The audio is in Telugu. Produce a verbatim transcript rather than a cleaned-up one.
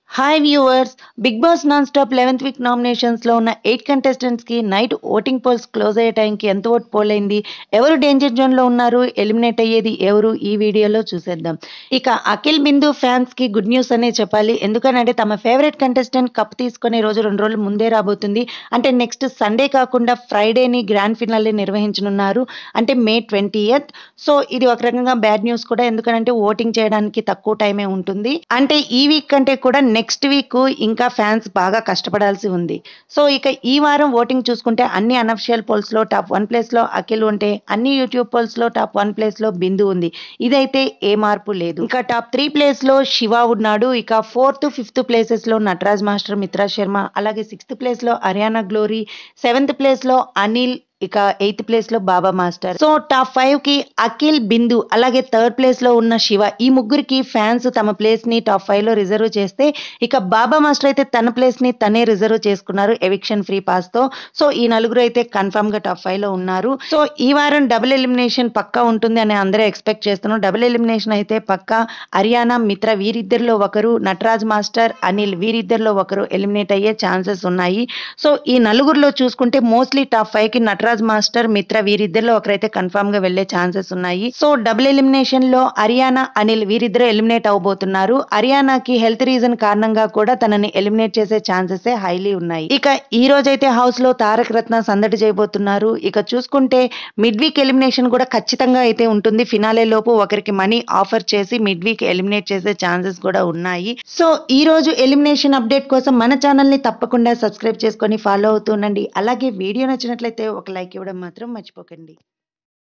Hi viewers, Bigg Boss non stop eleventh week nominations లో ఉన్న ఎయిట్ కంటెస్టెంట్స్ కి నైట్ ఓటింగ్ పోల్స్ క్లోజ్ అయ్యే టైంకి ఎంత ఓట్ పోల్ అయింది, ఎవరు డేంజర్ జోన్ లో ఉన్నారు, ఎలిమినేట్ అయ్యేది ఎవరు, ఈ వీడియోలో చూసేద్దాం. ఇక అఖిల్ బిందు ఫ్యాన్స్ కి గుడ్ న్యూస్ అనే చెప్పాలి. ఎందుకనంటే తమ ఫేవరెట్ కంటెస్టెంట్ కప్ తీసుకునే రోజు రెండు రోజులు ముందే రాబోతుంది. అంటే నెక్స్ట్ సండే కాకుండా ఫ్రైడేని గ్రాండ్ ఫినాలే నిర్వహించనున్నారు, అంటే మే ట్వంటీ ఎయిత్. సో ఇది ఒక రకంగా బ్యాడ్ న్యూస్ కూడా, ఎందుకంటే ఓటింగ్ చేయడానికి తక్కువ టైమే ఉంటుంది. అంటే ఈ వీక్ కంటే కూడా నెక్స్ట్ వీక్ ఇంకా ఫ్యాన్స్ బాగా కష్టపడాల్సి ఉంది. సో ఇక ఈ వారం ఓటింగ్ చూసుకుంటే అన్ని అనఫిషియల్ పోల్స్ లో టాప్ వన్ ప్లేస్ లో అఖిల్ ఉంటే, అన్ని యూట్యూబ్ పోల్స్ లో టాప్ వన్ ప్లేస్ లో బిందు ఉంది. ఇదైతే ఏ మార్పు లేదు. ఇంకా టాప్ త్రీ ప్లేస్ లో శివ ఉన్నాడు. ఇక ఫోర్త్ ఫిఫ్త్ ప్లేసెస్ లో నటరాజ్ మాస్టర్, మిత్రా శర్మ, అలాగే సిక్స్త్ ప్లేస్ లో హర్యానా గ్లోరీ, సెవెంత్ ప్లేస్ లో అనిల్, ఇక ఎయిత్ ప్లేస్ లో Baba master. So top five కి అఖిల్, బిందు, అలాగే థర్డ్ ప్లేస్ లో ఉన్న శివ, ఈ ముగ్గురికి ఫ్యాన్స్ తమ ప్లేస్ ని టాప్ ఫైవ్ లో రిజర్వ్ చేస్తే, ఇక బాబా మాస్టర్ అయితే తన ప్లేస్ ని తనే రిజర్వ్ చేసుకున్నారు ఎవిక్షన్ ఫ్రీ పాస్ తో. సో ఈ నలుగురు అయితే కన్ఫర్మ్ గా టాప్ ఫైవ్ లో ఉన్నారు. సో ఈ వారం డబుల్ ఎలిమినేషన్ పక్కా ఉంటుంది అని అందరూ ఎక్స్పెక్ట్ చేస్తున్నారు. డబుల్ ఎలిమినేషన్ అయితే పక్కా హర్యానా, మిత్ర వీరిద్దరిలో ఒకరు, నటరాజ్ మాస్టర్, అనిల్ వీరిద్దరిలో ఒకరు ఎలిమినేట్ అయ్యే ఛాన్సెస్ ఉన్నాయి. సో ఈ నలుగురిలో చూసుకుంటే మోస్ట్లీ టాప్ ఫైవ్ కి నటరాజ్ మాస్టర్, మిత్ర వీరిద్దరిలో ఒకరైతే కన్ఫర్మ్ గా వెళ్లే ఛాన్సెస్ ఉన్నాయి. సో డబుల్ ఎలిమినేషన్ లో హర్యానా, అనిల్ వీరిద్దరు ఎలిమినేట్ అవబోతున్నారు. హర్యానాకి హెల్త్ రీజన్ కారణంగా కూడా తనని ఎలిమినేట్ చేసే ఛాన్సెస్ హైలీ ఉన్నాయి. ఇక ఈ రోజైతే హౌస్ లో తారక రత్న సందడి చేయబోతున్నారు. ఇక చూసుకుంటే మిడ్ వీక్ ఎలిమినేషన్ కూడా ఖచ్చితంగా అయితే ఉంటుంది. ఫినాలే లోపు ఒకరికి మనీ ఆఫర్ చేసి మిడ్ వీక్ ఎలిమినేట్ చేసే ఛాన్సెస్ కూడా ఉన్నాయి. సో ఈ రోజు ఎలిమినేషన్ అప్డేట్ కోసం మన ఛానల్ ని తప్పకుండా సబ్స్క్రైబ్ చేసుకొని ఫాలో అవుతుండండి. అలాగే వీడియో నచ్చినట్లయితే ఒక లైక్ ఇవ్వడం మాత్రం మర్చిపోకండి.